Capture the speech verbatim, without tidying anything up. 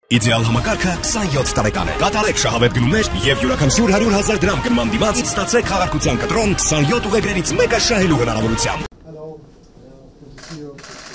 Իդեալ համակարգը քսանյոթ տարեկան է։ Կատարեք շահավետ գնումներ եւ յուրաքանչյուր հարյուր հազար դրամ գնման դիմաց ստացեք խաղարկության կտրոն քսանյոթ ուղեգրերից մեկը շահելու հնարավորությամբ։